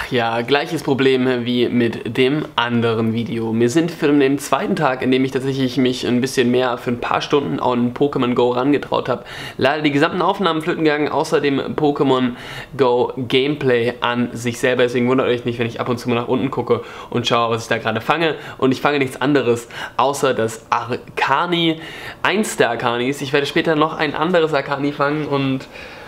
Ja, gleiches Problem wie mit dem anderen Video. Wir sind für den zweiten Tag, in dem ich tatsächlich mich ein bisschen mehr für ein paar Stunden an Pokémon Go rangetraut habe, leider die gesamten Aufnahmen flöten gegangen, außer dem Pokémon Go Gameplay an sich selber. Deswegen wundert euch nicht, wenn ich ab und zu mal nach unten gucke und schaue, was ich da gerade fange. Und ich fange nichts anderes, außer das Arcani, eins der Arcanis. Ich werde später noch ein anderes Arcani fangen und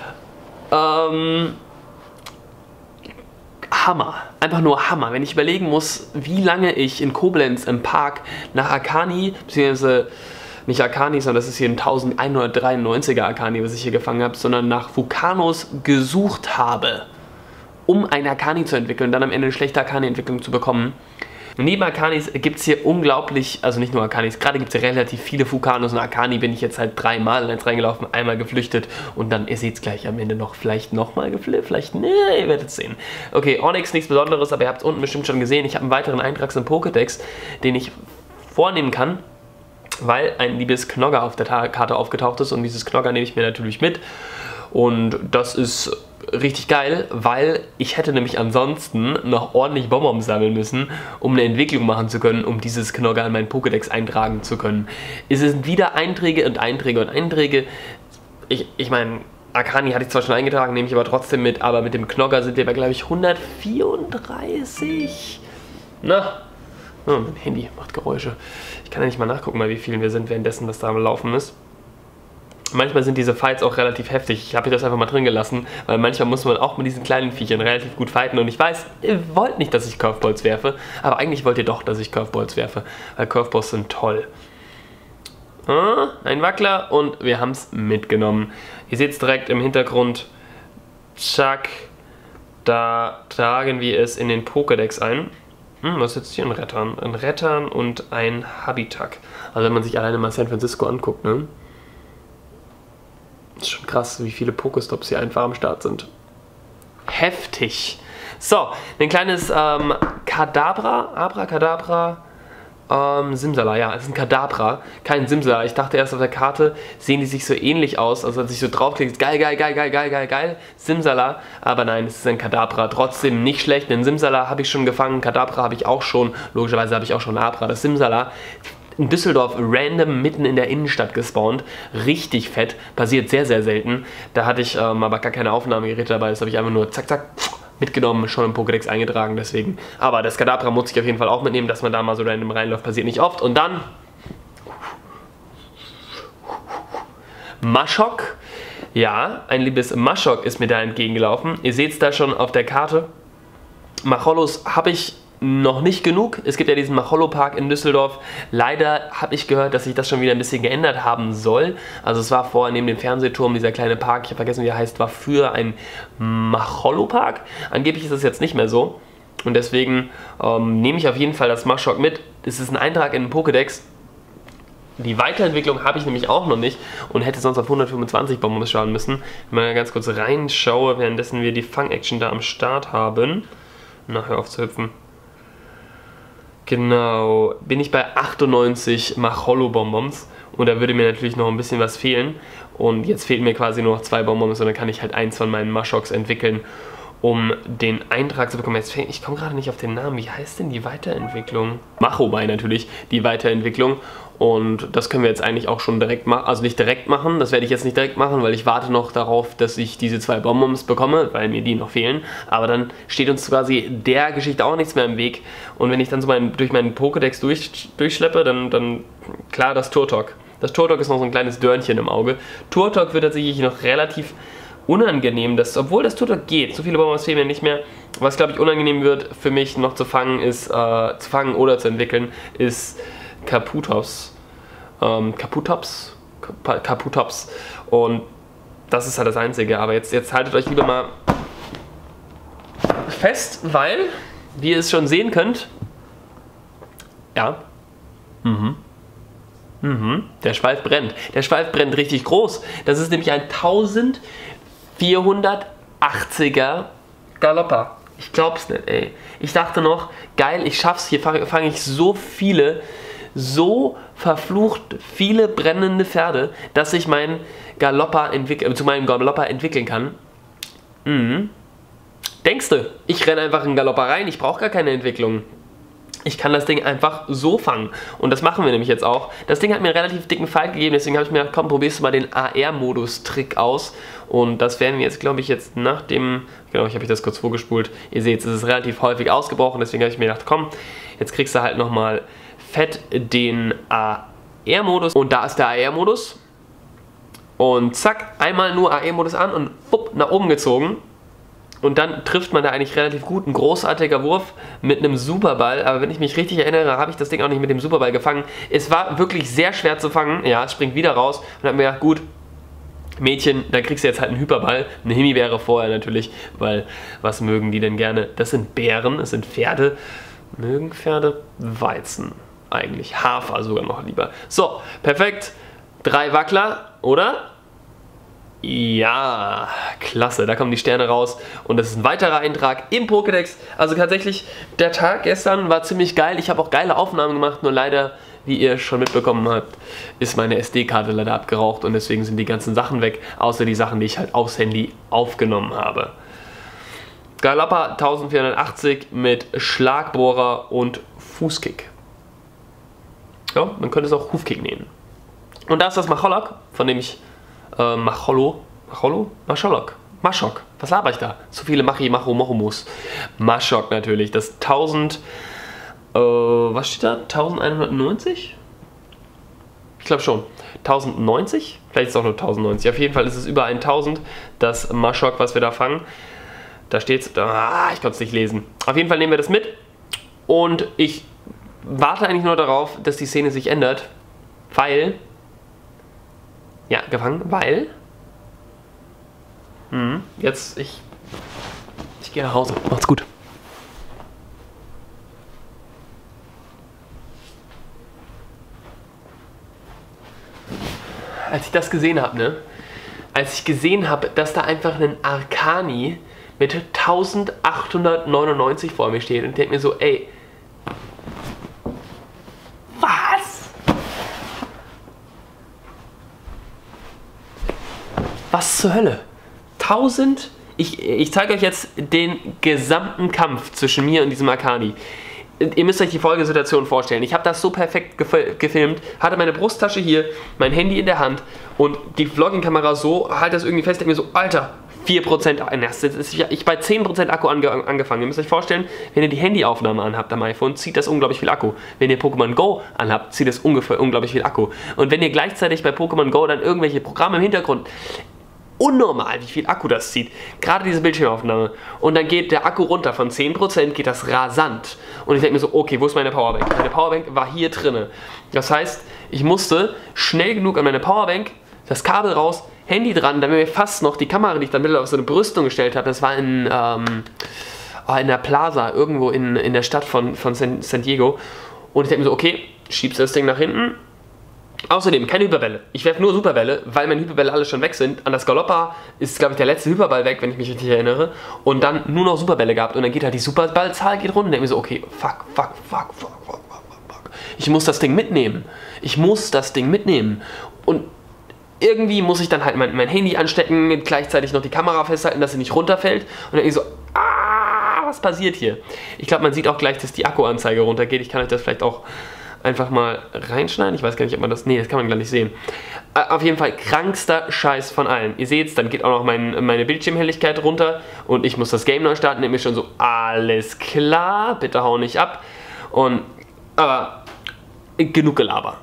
Hammer. Einfach nur Hammer. Wenn ich überlegen muss, wie lange ich in Koblenz im Park nach Arcani, beziehungsweise nicht Arcani, sondern das ist hier ein 1193er Arcani, was ich hier gefangen habe, sondern nach Vulcanos gesucht habe, um ein Arcani zu entwickeln und dann am Ende eine schlechte Arcani-Entwicklung zu bekommen. Neben Arcanis gibt es hier unglaublich, also nicht nur Arcanis, gerade gibt es ja relativ viele Vulcanos und Arcani bin ich jetzt halt dreimal in eins reingelaufen, einmal geflüchtet und dann, ihr seht es gleich am Ende noch, vielleicht nochmal geflüchtet, vielleicht, ne, ihr werdet es sehen. Okay, Onix nichts Besonderes, aber ihr habt es unten bestimmt schon gesehen, ich habe einen weiteren Eintrag im Pokédex, den ich vornehmen kann, weil ein liebes Knogger auf der Karte aufgetaucht ist und dieses Knogger nehme ich mir natürlich mit und das ist richtig geil, weil ich hätte nämlich ansonsten noch ordentlich Bonbons sammeln müssen, um eine Entwicklung machen zu können, um dieses Knogger in meinen Pokédex eintragen zu können. Es sind wieder Einträge und Einträge und Einträge. Ich meine, Arcani hatte ich zwar schon eingetragen, nehme ich aber trotzdem mit, aber mit dem Knogger sind wir bei, glaube ich, 134. Na, oh, mein Handy macht Geräusche. Ich kann ja nicht mal nachgucken, wie vielen wir sind, währenddessen das da am Laufen ist. Manchmal sind diese Fights auch relativ heftig. Ich habe das einfach mal drin gelassen, weil manchmal muss man auch mit diesen kleinen Viechern relativ gut fighten. Und ich weiß, ihr wollt nicht, dass ich Curveballs werfe, aber eigentlich wollt ihr doch, dass ich Curveballs werfe, weil Curveballs sind toll. Ein Wackler und wir haben es mitgenommen. Ihr seht es direkt im Hintergrund. Zack. Da tragen wir es in den Pokédex ein. Was ist jetzt hier? Ein Rettern. Ein Rettern und ein Habitak. Also wenn man sich alleine mal San Francisco anguckt, ne? Ist schon krass, wie viele Pokestops hier einfach am Start sind. Heftig. So, ein kleines Kadabra, Abracadabra, Simsala, ja, es ist ein Kadabra, kein Simsala. Ich dachte erst auf der Karte, sehen die sich so ähnlich aus, also als ich so draufklicke, geil, geil, geil, geil, geil, geil, geil, Simsala, aber nein, es ist ein Kadabra, trotzdem nicht schlecht, den Simsala habe ich schon gefangen, Kadabra habe ich auch schon, logischerweise habe ich auch schon Abra, das Simsala, in Düsseldorf random mitten in der Innenstadt gespawnt. Richtig fett. Passiert sehr, sehr selten. Da hatte ich aber gar keine Aufnahmegeräte dabei. Das habe ich einfach nur zack, zack mitgenommen, schon im Pokédex eingetragen. Deswegen. Aber das Kadabra muss ich auf jeden Fall auch mitnehmen, dass man da mal so random reinläuft. Passiert nicht oft. Und dann Maschok. Ja, ein liebes Maschok ist mir da entgegengelaufen. Ihr seht es da schon auf der Karte. Macholos habe ich noch nicht genug. Es gibt ja diesen Machollo-Park in Düsseldorf. Leider habe ich gehört, dass sich das schon wieder ein bisschen geändert haben soll. Also es war vorher neben dem Fernsehturm dieser kleine Park, ich habe vergessen wie er heißt, war früher ein Machollo-Park. Angeblich ist es jetzt nicht mehr so. Und deswegen nehme ich auf jeden Fall das Maschok mit. Es ist ein Eintrag in den Pokédex. Die Weiterentwicklung habe ich nämlich auch noch nicht und hätte sonst auf 125 Bonbons schauen müssen. Wenn ich mal ganz kurz reinschaue, währenddessen wir die Fang-Action da am Start haben. Na, hör auf zu hüpfen. Genau, bin ich bei 98 Machollo-Bonbons und da würde mir natürlich noch ein bisschen was fehlen und jetzt fehlen mir quasi nur noch 2 Bonbons und dann kann ich halt eins von meinen Maschoks entwickeln, um den Eintrag zu bekommen. Ich komme gerade nicht auf den Namen, wie heißt denn die Weiterentwicklung? Machobei natürlich, die Weiterentwicklung. Und das können wir jetzt eigentlich auch schon direkt machen, also nicht direkt machen, das werde ich jetzt nicht direkt machen, weil ich warte noch darauf, dass ich diese 2 Bonbons bekomme, weil mir die noch fehlen. Aber dann steht uns quasi der Geschichte auch nichts mehr im Weg. Und wenn ich dann so durch meinen Pokédex durchschleppe, dann klar das Turtok. Das Turtok ist noch so ein kleines Dörnchen im Auge. Turtok wird tatsächlich noch relativ unangenehm, obwohl das Turtok geht, so viele Bonbons fehlen mir nicht mehr. Was glaube ich unangenehm wird für mich noch zu fangen oder zu entwickeln, ist Kaputops. Kaputops. Und das ist halt das Einzige. Aber jetzt haltet euch lieber mal fest, weil, wie ihr es schon sehen könnt, ja, der Schweif brennt. Der Schweif brennt richtig groß. Das ist nämlich ein 1480er Galoppa. Ich glaub's nicht, ey. Ich dachte noch, geil, ich schaff's. Hier fange ich so viele, verflucht viele brennende Pferde, dass ich meinen Galoppa zu meinem Galoppa entwickeln kann. Denkst du, ich renne einfach in Galopper rein, ich brauche gar keine Entwicklung. Ich kann das Ding einfach so fangen. Und das machen wir nämlich jetzt auch. Das Ding hat mir einen relativ dicken Fight gegeben, deswegen habe ich mir gedacht, komm, probierst du mal den AR-Modus-Trick aus. Und das werden wir jetzt, glaube ich, jetzt nach dem... Genau, ich habe das kurz vorgespult. Ihr seht, es ist relativ häufig ausgebrochen, deswegen habe ich mir gedacht, komm, jetzt kriegst du halt nochmal fett den AR-Modus. Und da ist der AR-Modus. Und zack, einmal nur AR-Modus an und bupp, nach oben gezogen. Und dann trifft man da eigentlich relativ gut. Ein großartiger Wurf mit einem Superball. Aber wenn ich mich richtig erinnere, habe ich das Ding auch nicht mit dem Superball gefangen. Es war wirklich sehr schwer zu fangen. Ja, es springt wieder raus. Und habe mir gedacht, gut, Mädchen, dann kriegst du jetzt halt einen Hyperball. Eine Himbeere vorher natürlich. Weil, was mögen die denn gerne? Das sind Beeren, das sind Pferde. Mögen Pferde Weizen eigentlich. Hafer sogar noch lieber. So, perfekt. 3 Wackler, oder? Ja, klasse, da kommen die Sterne raus und das ist ein weiterer Eintrag im Pokédex. Also tatsächlich, der Tag gestern war ziemlich geil. Ich habe auch geile Aufnahmen gemacht, nur leider, wie ihr schon mitbekommen habt, ist meine SD-Karte leider abgeraucht und deswegen sind die ganzen Sachen weg, außer die Sachen, die ich halt aufs Handy aufgenommen habe. Galoppa 1480 mit Schlagbohrer und Fußkick. Ja, man könnte es auch Hufkick nehmen. Und da ist das Macholok, von dem ich Macholo? Maschok. Was laber ich da? Zu viele Machomus. Maschok natürlich. Das 1000. Was steht da? 1190? Ich glaube schon. 1090? Vielleicht ist es auch nur 1090. Auf jeden Fall ist es über 1000. Das Maschok, was wir da fangen. Da steht es. Ich konnte es nicht lesen. Auf jeden Fall nehmen wir das mit. Und ich warte eigentlich nur darauf, dass die Szene sich ändert. Weil. Ja, gefangen, weil... Jetzt, ich gehe nach Hause. Macht's gut. Als ich das gesehen habe, ne? Als ich gesehen habe, dass da einfach ein Arcani mit 1899 vor mir steht und denke mir so, ey... Was zur Hölle? 1000? Ich zeige euch jetzt den gesamten Kampf zwischen mir und diesem Arcani. Ihr müsst euch die Folgesituation vorstellen. Ich habe das so perfekt gefilmt, hatte meine Brusttasche hier, mein Handy in der Hand und die Vlogging-Kamera so, halt das irgendwie fest, denke mir so, Alter, 4%, ich bei 10% Akku angefangen. Ihr müsst euch vorstellen, wenn ihr die Handyaufnahme anhabt am iPhone, zieht das unglaublich viel Akku. Wenn ihr Pokémon Go anhabt, zieht das ungefähr unglaublich viel Akku. Und wenn ihr gleichzeitig bei Pokémon Go dann irgendwelche Programme im Hintergrund, unnormal, wie viel Akku das zieht. Gerade diese Bildschirmaufnahme. Und dann geht der Akku runter. Von 10% geht das rasant. Und ich denke mir so, okay, wo ist meine Powerbank? Meine Powerbank war hier drinne. Das heißt, ich musste schnell genug an meine Powerbank, das Kabel raus, Handy dran, damit mir fast noch die Kamera, die ich dann mittlerweile auf so eine Brüstung gestellt habe, das war in der Plaza, irgendwo in der Stadt von San Diego. Und ich denke mir so, okay, schiebst du das Ding nach hinten. Außerdem keine Hyperbälle. Ich werfe nur Superbälle, weil meine Hyperbälle alle schon weg sind. An das Galoppa ist, glaube ich, der letzte Hyperball weg, wenn ich mich richtig erinnere. Und dann nur noch Superbälle gehabt. Und dann geht halt die Superballzahl geht runter. Und denke mir so, okay, fuck. Ich muss das Ding mitnehmen. Und irgendwie muss ich dann halt mein Handy anstecken, gleichzeitig noch die Kamera festhalten, dass sie nicht runterfällt. Und dann denke ich so, was passiert hier? Ich glaube, man sieht auch gleich, dass die Akkuanzeige runtergeht. Ich kann euch das vielleicht auch einfach mal reinschneiden. Ich weiß gar nicht, ob man das... Nee, das kann man gar nicht sehen. Auf jeden Fall krankster Scheiß von allen. Ihr seht es, dann geht auch noch meine Bildschirmhelligkeit runter und ich muss das Game neu starten. Nämlich schon so, alles klar, bitte hau nicht ab. Aber genug Gelaber.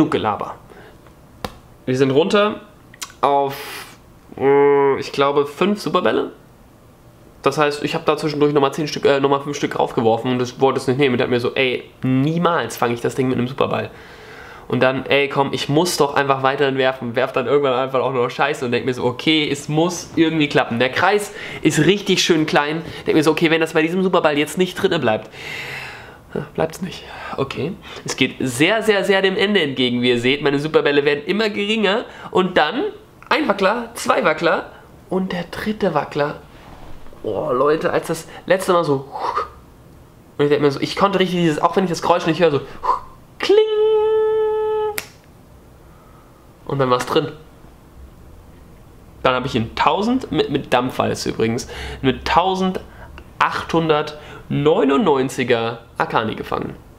Wir sind runter auf, ich glaube, 5 Superbälle. Das heißt, ich habe da zwischendurch nochmal 5 Stück raufgeworfen und das wollte es nicht nehmen. Und hat mir so, ey, niemals fange ich das Ding mit einem Superball. Und dann, ey, komm, ich muss doch einfach weiterhin werfen. Werf dann irgendwann einfach auch nur Scheiße und denke mir so, okay, es muss irgendwie klappen. Der Kreis ist richtig schön klein. Denke mir so, okay, wenn das bei diesem Superball jetzt nicht drin bleibt, bleibt es nicht. Okay. Es geht sehr, sehr, sehr dem Ende entgegen, wie ihr seht. Meine Superbälle werden immer geringer. Und dann ein Wackler, 2 Wackler und der 3. Wackler. Oh, Leute, als das letzte Mal so... Und ich denke mir so, ich konnte richtig dieses, auch wenn ich das Geräusch nicht höre, so... Kling! Und dann war es drin. Dann habe ich ihn 1000, mit Dampfwalze übrigens, mit 1000 899er Akani gefangen.